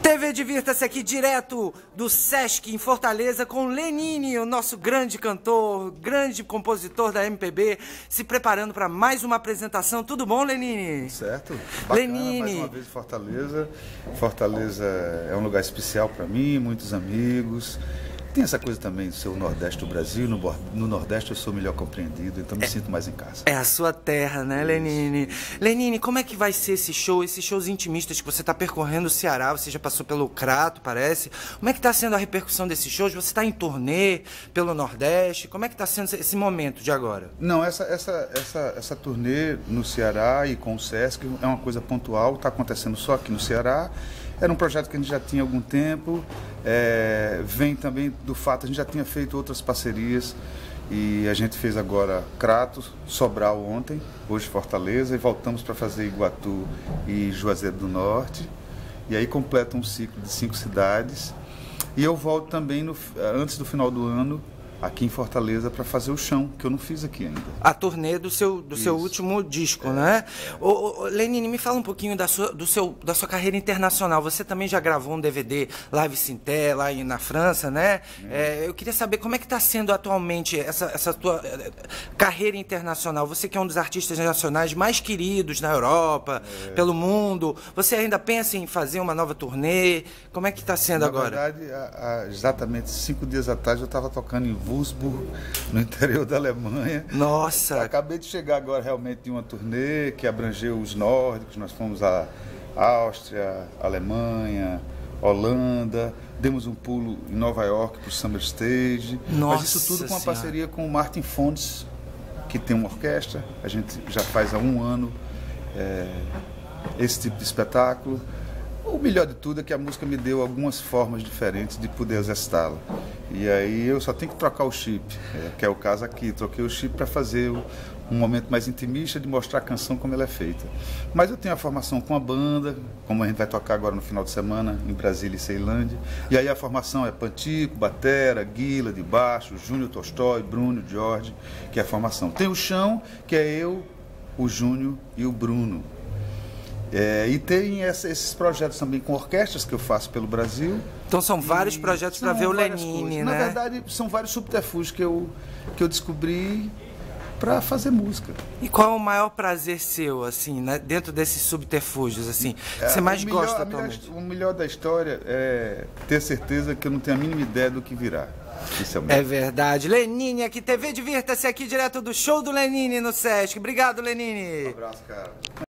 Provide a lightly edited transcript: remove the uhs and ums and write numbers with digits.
TV Divirta-se aqui direto do Sesc em Fortaleza com Lenine, o nosso grande cantor, grande compositor da MPB, se preparando para mais uma apresentação. Tudo bom, Lenine? Certo. Bacana, Lenine. mais uma vez Fortaleza. Fortaleza é um lugar especial para mim, muitos amigos. Tem essa coisa também do seu Nordeste do Brasil. No Nordeste eu sou melhor compreendido, então me sinto mais em casa. É a sua terra, né, Lenine? Lenine, como é que vai ser esse show, esses shows intimistas que você está percorrendo o Ceará? Você já passou pelo Crato, parece. Como é que está sendo a repercussão desses shows? Você está em turnê pelo Nordeste? Como é que está sendo esse momento de agora? Não, essa turnê no Ceará e com o Sesc é uma coisa pontual, está acontecendo só aqui no Ceará. Era um projeto que a gente já tinha há algum tempo, vem também do fato, a gente já tinha feito outras parcerias e a gente fez agora Crato, Sobral ontem, hoje Fortaleza, e voltamos para fazer Iguatu e Juazeiro do Norte, e aí completa um ciclo de 5 cidades, e eu volto também antes do final do ano, aqui em Fortaleza, para fazer o chão, que eu não fiz aqui ainda. A turnê do seu último disco, né? Lenine, me fala um pouquinho da sua carreira internacional. Você também já gravou um DVD Live Sinté, lá na França, né? Eu queria saber como é que está sendo atualmente essa tua carreira internacional. Você que é um dos artistas nacionais mais queridos na Europa, pelo mundo. Você ainda pensa em fazer uma nova turnê? Como é que está sendo agora? Na verdade, há exatamente 5 dias atrás eu estava tocando em Würzburg, no interior da Alemanha. Nossa! Acabei de chegar agora realmente de uma turnê que abrangeu os nórdicos. Nós fomos à Áustria, Alemanha, Holanda, demos um pulo em Nova York para o Summer Stage. Nossa. Mas isso tudo com uma parceria com o Martin Fontes, que tem uma orquestra. A gente já faz há 1 ano esse tipo de espetáculo. O melhor de tudo é que a música me deu algumas formas diferentes de poder exercitá-la. E aí eu só tenho que trocar o chip, que é o caso aqui. Troquei o chip para fazer um momento mais intimista, de mostrar a canção como ela é feita. Mas eu tenho a formação com a banda, como a gente vai tocar agora no final de semana, em Brasília e Ceilândia. E aí a formação é Pantico, batera, Guila de baixo, Júnior Tolstói, Bruno, Jorge, que é a formação. Tem o chão, que é eu, o Júnior e o Bruno. E tem esses projetos também com orquestras que eu faço pelo Brasil. Então são vários projetos para ver o Lenine, né? Na verdade, são vários subterfúgios que eu descobri para fazer música. E qual é o maior prazer seu, assim, né, dentro desses subterfúgios, assim, que você mais gosta atualmente? O melhor da história é ter certeza que eu não tenho a mínima ideia do que virá. Isso é o É verdade. Lenine aqui, TV Divirta-se aqui direto do show do Lenine no Sesc. Obrigado, Lenine. Um abraço, cara.